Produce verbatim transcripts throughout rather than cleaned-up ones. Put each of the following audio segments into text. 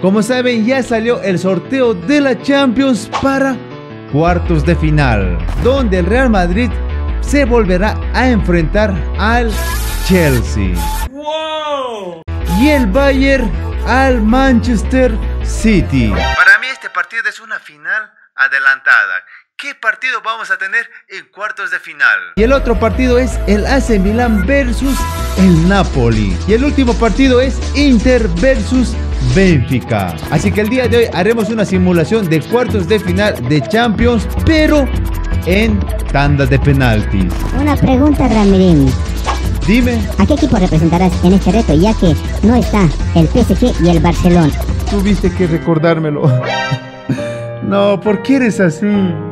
Como saben, ya salió el sorteo de la Champions para cuartos de final, donde el Real Madrid se volverá a enfrentar al Chelsea. ¡Wow! Y el Bayern al Manchester City. Para mí este partido es una final adelantada. ¿Qué partido vamos a tener en cuartos de final? Y el otro partido es el A C Milan versus el Napoli. Y el último partido es Inter versus Benfica. Así que el día de hoy haremos una simulación de cuartos de final de Champions, pero en tanda de penaltis. Una pregunta, Ramirín. Dime. ¿A qué equipo representarás en este reto, ya que no está el P S G y el Barcelona? Tuviste que recordármelo. No, ¿por qué eres así?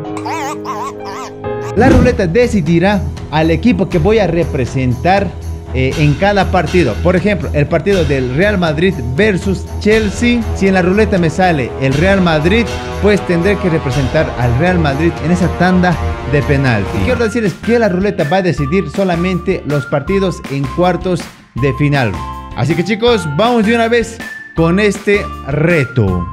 La ruleta decidirá al equipo que voy a representar eh, en cada partido. Por ejemplo, el partido del Real Madrid versus Chelsea. Si en la ruleta me sale el Real Madrid, pues tendré que representar al Real Madrid en esa tanda de penalti. Quiero decirles que la ruleta va a decidir solamente los partidos en cuartos de final. Así que chicos, vamos de una vez con este reto.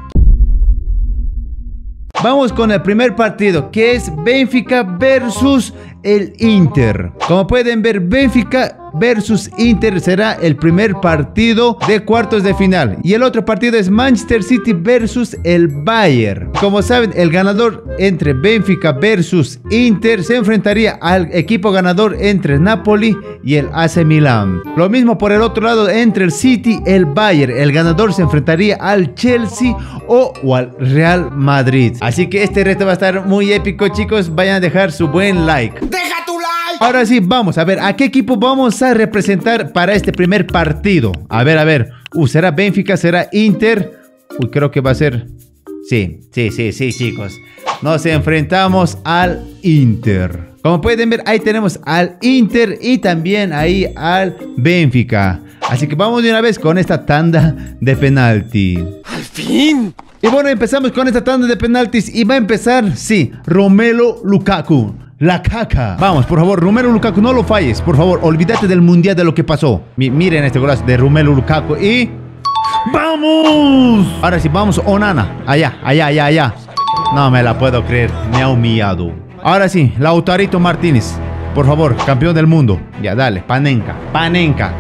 Vamos con el primer partido, que es Benfica versus el Inter. Como pueden ver, Benfica versus Inter será el primer partido de cuartos de final. Y el otro partido es Manchester City versus el Bayern. Como saben, el ganador entre Benfica versus Inter se enfrentaría al equipo ganador entre Napoli y el A C Milan. Lo mismo por el otro lado entre el City y el Bayern. El ganador se enfrentaría al Chelsea o, o al Real Madrid. Así que este reto va a estar muy épico, chicos. Vayan a dejar su buen like. ¡Deja tu like! Ahora sí, vamos a ver a qué equipo vamos a representar para este primer partido. A ver, a ver. Uh, ¿será Benfica? ¿Será Inter? Uy, creo que va a ser... Sí, sí, sí, sí, chicos. Nos enfrentamos al Inter. Como pueden ver, ahí tenemos al Inter y también ahí al Benfica. Así que vamos de una vez con esta tanda de penalti. ¡Al fin! Y bueno, empezamos con esta tanda de penaltis y va a empezar, sí, Romelu Lukaku. La caca. Vamos, por favor, Romelu Lukaku, no lo falles. Por favor, olvídate del mundial, de lo que pasó. Mi, miren este golazo de Romelu Lukaku y... ¡Vamos! Ahora sí, vamos, Onana. Allá, allá, allá, allá. No me la puedo creer, me ha humillado. Ahora sí, Lautaro Martínez. Por favor, campeón del mundo. Ya, dale, Panenka, Panenka.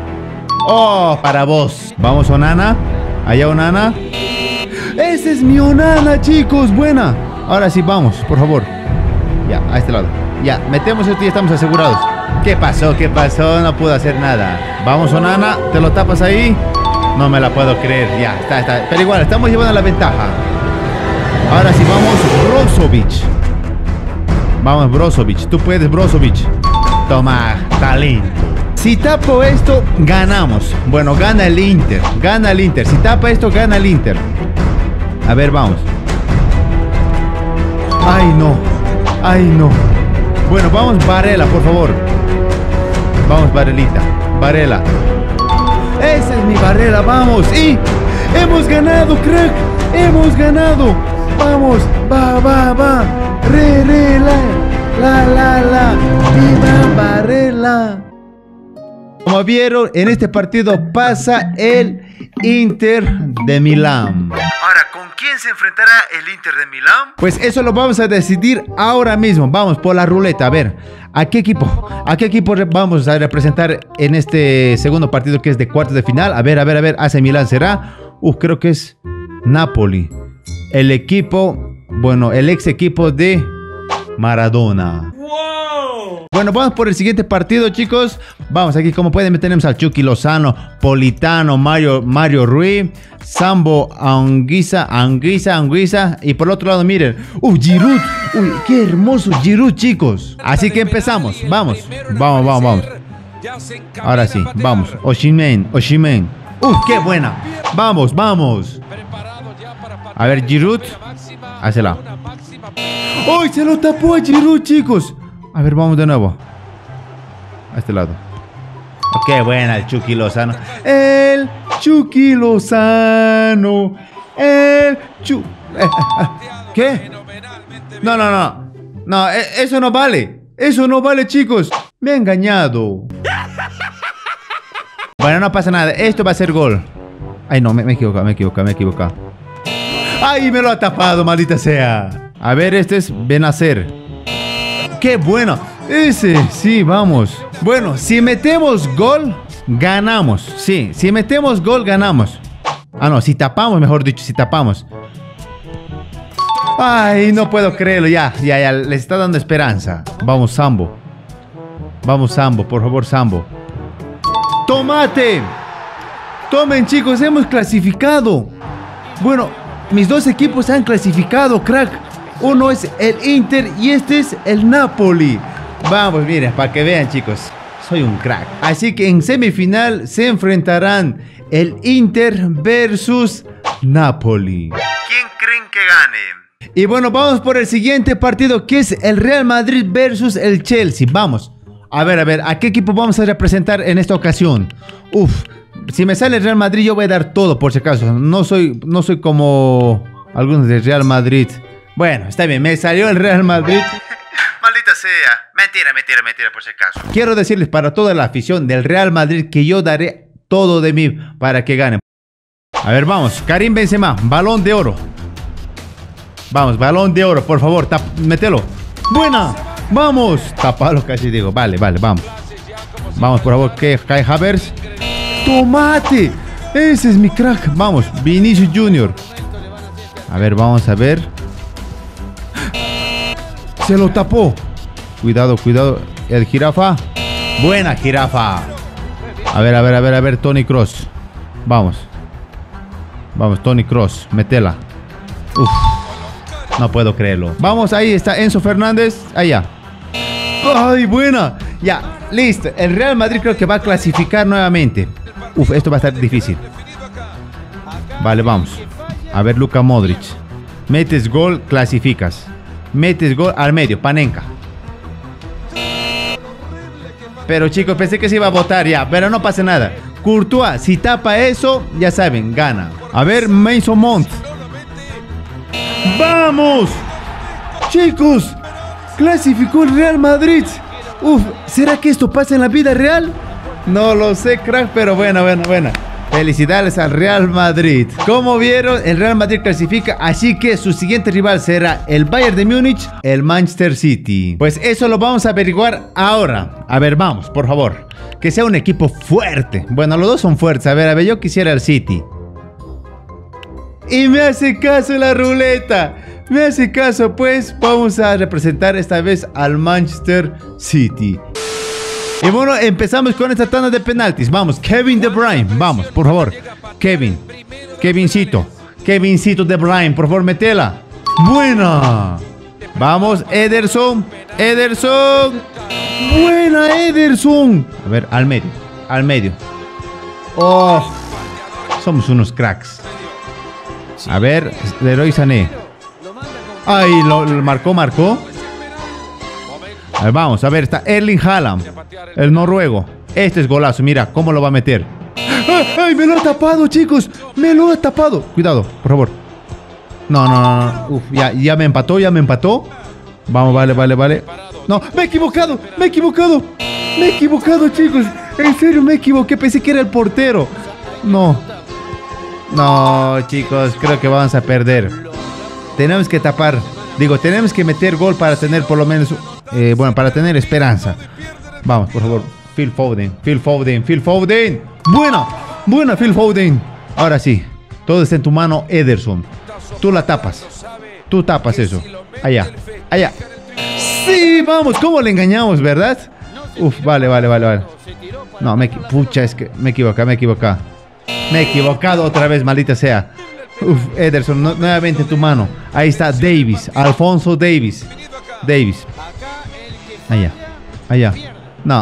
Oh, para vos. Vamos, Onana. Allá, Onana. Ese es mi Onana, chicos, buena. Ahora sí, vamos, por favor. Ya, a este lado. Ya, metemos esto y estamos asegurados. ¿Qué pasó? ¿Qué pasó? No puedo hacer nada. Vamos, Onana, te lo tapas ahí. No me la puedo creer. Ya, está, está. Pero igual, estamos llevando la ventaja. Ahora sí, vamos, Brozovic. Vamos, Brozovic. Tú puedes, Brozovic. Toma, talento. Si tapo esto, ganamos. Bueno, gana el Inter. Gana el Inter. Si tapa esto, gana el Inter. A ver, vamos. Ay, no. Ay, no. Bueno, vamos, Varela, por favor. Vamos, Varelita. Varela. Esa es mi Varela, vamos. Y hemos ganado, crack. Hemos ganado. Vamos, va, va, va. Re, re, la, la, la, la. Viva Varela. Como vieron, en este partido pasa el Inter de Milán. Ahora, ¿con quién se enfrentará el Inter de Milán? Pues eso lo vamos a decidir ahora mismo. Vamos por la ruleta. A ver, ¿a qué equipo? ¿A qué equipo vamos a representar en este segundo partido que es de cuartos de final? A ver, a ver, a ver. A C Milán será. Uf, creo que es Napoli. El equipo, bueno, el ex equipo de Maradona. Bueno, vamos por el siguiente partido, chicos. Vamos, aquí como pueden ver tenemos al Chucky Lozano, Politano, Mario, Mario Rui, Sambo, Anguissa, Anguissa, Anguissa. Y por el otro lado, miren, ¡uh, Giroud! ¡Uy, qué hermoso Giroud, chicos! Así que empezamos, vamos, vamos, vamos, vamos. Ahora sí, vamos, Osimhen, Osimhen. ¡Uh, qué buena! Vamos, vamos. A ver, Giroud, hacia lado. ¡Uy, se lo tapó a Giroud, chicos! A ver, vamos de nuevo. A este lado. Ok, buena el Chucky Lozano. El Chucky Lozano. El Chu... ¿Qué? No, no, no. No, eso no vale. Eso no vale, chicos. Me ha engañado. Bueno, no pasa nada. Esto va a ser gol. Ay, no, me, me he equivocado, me he equivocado, me he equivocado. ¡Ay, me lo ha tapado, maldita sea! A ver, este es Benacer. ¡Qué bueno! Ese, sí, vamos. Bueno, si metemos gol, ganamos. Sí, si metemos gol, ganamos. Ah, no, si tapamos, mejor dicho, si tapamos. Ay, no puedo creerlo, ya, ya, ya, les está dando esperanza. Vamos, Sambo. Vamos, Sambo, por favor, Sambo. ¡Tomate! Tomen, chicos, hemos clasificado. Bueno, mis dos equipos han clasificado, crack. Uno es el Inter y este es el Napoli. Vamos, miren, para que vean, chicos. Soy un crack. Así que en semifinal se enfrentarán el Inter versus Napoli. ¿Quién creen que gane? Y bueno, vamos por el siguiente partido, que es el Real Madrid versus el Chelsea. Vamos. A ver, a ver, ¿a qué equipo vamos a representar en esta ocasión? Uf, si me sale el Real Madrid, yo voy a dar todo, por si acaso. No soy, no soy como algunos del Real Madrid. Bueno, está bien, me salió el Real Madrid. Maldita sea. Mentira, mentira, mentira, por si acaso. Quiero decirles para toda la afición del Real Madrid que yo daré todo de mí para que ganen. A ver, vamos. Karim Benzema, balón de oro. Vamos, balón de oro, por favor, mételo. ¡Buena! ¡Vamos! Tapalo casi digo. Vale, vale, vamos. Vamos, por favor, que Kai Havertz. ¡Tomate! Ese es mi crack. Vamos, Vinicius Junior. A ver, vamos a ver. Se lo tapó. Cuidado, cuidado. El Jirafa. Buena Jirafa. A ver, a ver, a ver, a ver, Toni Kroos. Vamos. Vamos, Toni Kroos. Métela. Uf. No puedo creerlo. Vamos, ahí está Enzo Fernández. Allá. ¡Ay, buena! Ya, listo. El Real Madrid creo que va a clasificar nuevamente. Uf, esto va a estar difícil. Vale, vamos. A ver, Luka Modric. Metes gol, clasificas. Metes gol al medio, Panenka. Pero chicos, pensé que se iba a botar ya, pero no pasa nada. Courtois, si tapa eso, ya saben, gana. A ver, Mason Mount. ¡Vamos! Chicos, clasificó el Real Madrid. Uf, ¿será que esto pasa en la vida real? No lo sé, crack, pero bueno, bueno, bueno. Felicidades al Real Madrid. Como vieron, el Real Madrid clasifica, así que su siguiente rival será el Bayern de Múnich, el Manchester City. Pues eso lo vamos a averiguar ahora. A ver, vamos, por favor. Que sea un equipo fuerte. Bueno, los dos son fuertes. A ver, a ver, yo quisiera el City. Y me hace caso la ruleta. Me hace caso, pues vamos a representar esta vez al Manchester City. Y bueno, empezamos con esta tanda de penaltis. Vamos, Kevin De Bruyne. Vamos, por favor. Kevin. Kevincito. Kevincito De Bruyne. Por favor, metela. Buena. Vamos, Ederson. Ederson. Buena, Ederson. A ver, al medio. Al medio. Oh. Somos unos cracks. A ver, Leroy Sané. Ay, lo, lo marcó, marcó. A ver, vamos, a ver, está Erling Haaland, el noruego. Este es golazo, mira cómo lo va a meter. ¡Ay, ay, me lo ha tapado, chicos! ¡Me lo ha tapado! Cuidado, por favor. No, no, no, no. Uf, ya, ya me empató, ya me empató. Vamos, vale, vale, vale. No, me he equivocado, me he equivocado. Me he equivocado, chicos. En serio, me equivoqué, pensé que era el portero. No. No, chicos, creo que vamos a perder. Tenemos que tapar. Digo, tenemos que meter gol para tener por lo menos... Eh, bueno, para tener esperanza. Vamos, por favor. Phil Foden, Phil Foden, Phil Foden. Buena, buena Phil Foden. Ahora sí, todo está en tu mano, Ederson. Tú la tapas. Tú tapas eso. Allá, allá. Sí, vamos, ¿cómo le engañamos, verdad? Uf, vale, vale, vale, vale. No, me... Pucha, es que me equivoqué, me equivoqué. Me he equivocado otra vez, maldita sea. Uf, Ederson, no, nuevamente en tu mano. Ahí está Davis, Alfonso Davis. Davis. Allá, allá. No.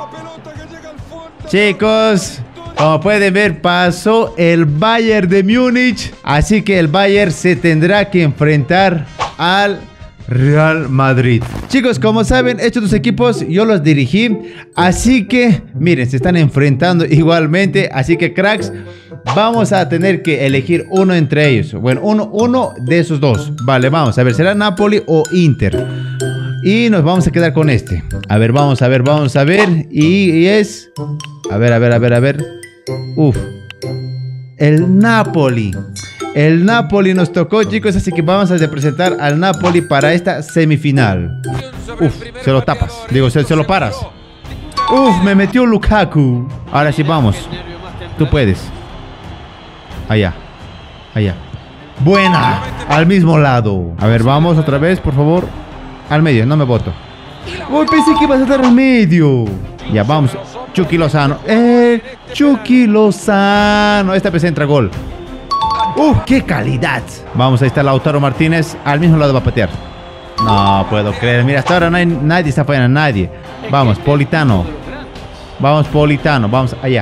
Chicos, como pueden ver, pasó el Bayern de Múnich. Así que el Bayern se tendrá que enfrentar al Real Madrid. Chicos, como saben, estos dos equipos yo los dirigí. Así que, miren, se están enfrentando igualmente. Así que, cracks, vamos a tener que elegir uno entre ellos. Bueno, uno, uno de esos dos. Vale, vamos a ver, ¿será Napoli o Inter? Y nos vamos a quedar con este. A ver, vamos a ver, vamos a ver. Y, y es... A ver, a ver, a ver, a ver. Uf. el Napoli. El Napoli nos tocó, chicos, así que vamos a representar al Napoli para esta semifinal. Uf, se lo tapas. Digo, se, se lo paras. Uf, me metió Lukaku. Ahora sí, vamos. Tú puedes. Allá. Allá. Buena. Al mismo lado. A ver, vamos otra vez, por favor. Al medio, no me voto. Uy, pensé que ibas a dar al medio. Ya, vamos. Chucky Lozano. Eh, Chucky Lozano. Esta vez entra gol. ¡Uh, qué calidad! Vamos, ahí está Lautaro Martínez. Al mismo lado va a patear. No puedo creer. Mira, hasta ahora no hay, nadie está fallando, nadie. Vamos, Politano. Vamos, Politano. Vamos, allá.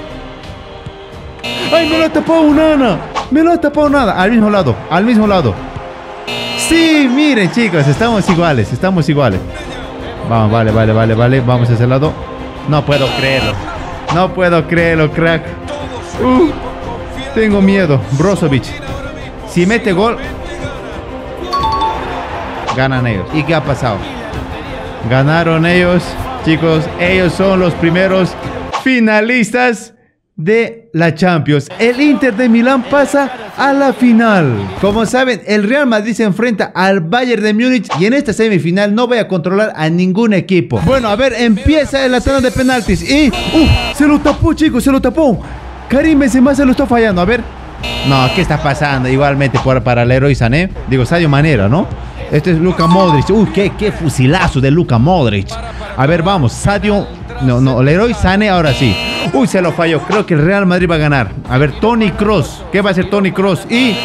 ¡Ay, me lo ha tapado Onana! Me lo ha tapado nada. Al mismo lado, al mismo lado. Sí, miren, chicos, estamos iguales, estamos iguales. Vamos, vale, vale, vale, vale. Vamos a ese lado. No puedo creerlo. No puedo creerlo, crack. Uh. Tengo miedo. Brozovic. Si mete gol, ganan ellos. ¿Y qué ha pasado? Ganaron ellos. Chicos, ellos son los primeros finalistas de la Champions. El Inter de Milán pasa a la final. Como saben, el Real Madrid se enfrenta al Bayern de Múnich y en esta semifinal no voy a controlar a ningún equipo. Bueno, a ver, empieza la tanda de penaltis y... ¡Uh! Se lo tapó, chicos, se lo tapó. Karim Benzema se lo está fallando, a ver. No, ¿qué está pasando? Igualmente por, para el Leroy Sané. Digo, Sadio Manera, ¿no? Este es Luka Modric. Uy, qué, qué fusilazo de Luka Modric. A ver, vamos, Sadio... No, no, Leroy Sané ahora sí. Uy, se lo falló. Creo que el Real Madrid va a ganar. A ver, Toni Kroos. ¿Qué va a hacer Toni Kroos? Y...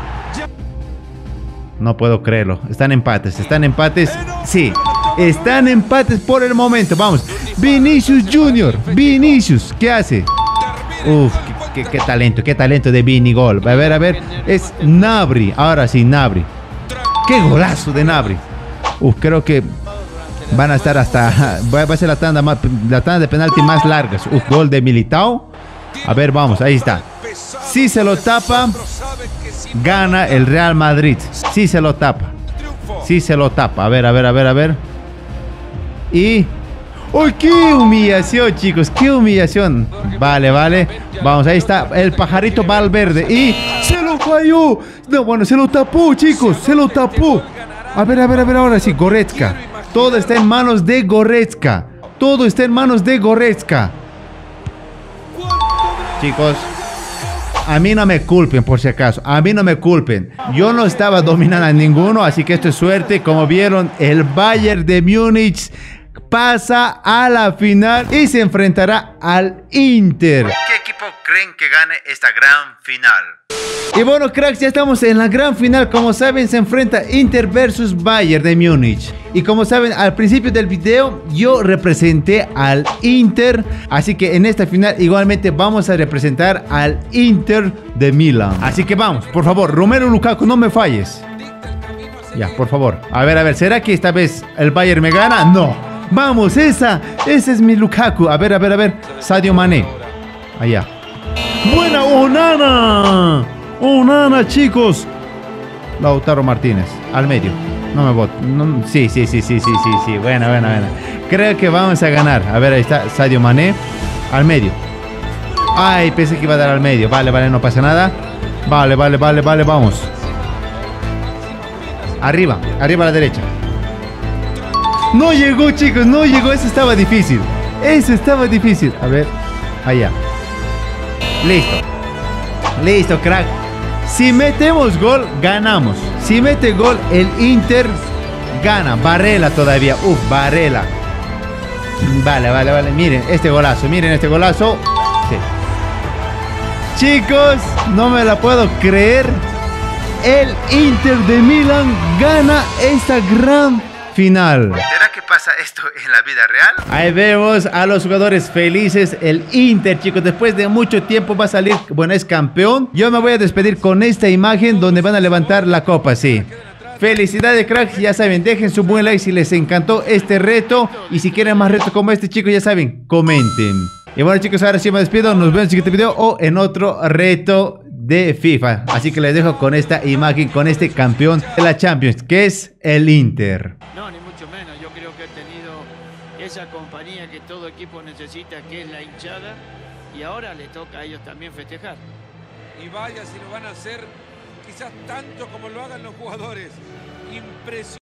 No puedo creerlo. Están empates, están empates. Sí, están empates por el momento. Vamos, Vinicius Junior. Vinicius, ¿qué hace? Uf, qué, qué, qué talento, qué talento de Vini gol. A ver, a ver, es Gnabry. Ahora sí, Gnabry. Qué golazo de Gnabry. Uf, creo que van a estar hasta... Va a ser la tanda, más, la tanda de penalti más largas. Uf, gol de Militao. A ver, vamos, ahí está. Si se lo tapa, gana el Real Madrid. Si se lo tapa. Si se lo tapa. A ver, a ver, a ver, a ver. Y... ¡Uy, qué humillación, chicos! ¡Qué humillación! Vale, vale. Vamos, ahí está el pajarito Valverde. Y se lo falló. No, bueno, se lo tapó, chicos. Se lo tapó. A ver, a ver, a ver, ahora sí, Goretzka. Todo está en manos de Goretzka. Todo está en manos de Goretzka. Chicos, a mí no me culpen, por si acaso. A mí no me culpen. Yo no estaba dominando a ninguno, así que esto es suerte. Como vieron, el Bayern de Múnich pasa a la final y se enfrentará al Inter. ¿Qué equipo creen que gane esta gran final? Y bueno, cracks, ya estamos en la gran final. Como saben, se enfrenta Inter versus Bayern de Múnich. Y como saben, al principio del video yo representé al Inter, así que en esta final igualmente vamos a representar al Inter de Milán. Así que vamos, por favor, Romelu Lukaku, no me falles. Ya, por favor. A ver, a ver, ¿será que esta vez el Bayern me gana? No. Vamos, esa, ese es mi Lukaku. A ver, a ver, a ver. Sadio Mané. Allá. Buena, Onana. Onana, chicos. Lautaro Martínez. Al medio. No me voto. No, sí, sí, sí, sí, sí, sí, sí. Buena, buena, buena. Creo que vamos a ganar. A ver, ahí está Sadio Mané. Al medio. Ay, pensé que iba a dar al medio. Vale, vale, no pasa nada. Vale, vale, vale, vale, vamos. Arriba, arriba a la derecha. No llegó, chicos, no llegó. Eso estaba difícil. Eso estaba difícil. A ver, allá. Listo. Listo, crack. Si metemos gol, ganamos. Si mete gol, el Inter gana. Barrela todavía. Uf, Barrela. Vale, vale, vale. Miren este golazo. Miren este golazo. Sí. Chicos, no me la puedo creer. El Inter de Milán gana esta gran final. ¿Será que pasa esto en la vida real? Ahí vemos a los jugadores felices. El Inter, chicos, después de mucho tiempo va a salir, bueno, es campeón. Yo me voy a despedir con esta imagen donde van a levantar la copa, sí. Felicidades, cracks, ya saben, dejen su buen like si les encantó este reto. Y si quieren más retos como este, chicos, ya saben, comenten. Y bueno, chicos, ahora sí me despido. Nos vemos en el siguiente video o en otro reto de FIFA. Así que les dejo con esta imagen, con este campeón de la Champions, que es el Inter. No, ni mucho menos. Yo creo que ha tenido esa compañía que todo equipo necesita, que es la hinchada, y ahora le toca a ellos también festejar. Y vaya si lo van a hacer, quizás tanto como lo hagan los jugadores. Impresionante.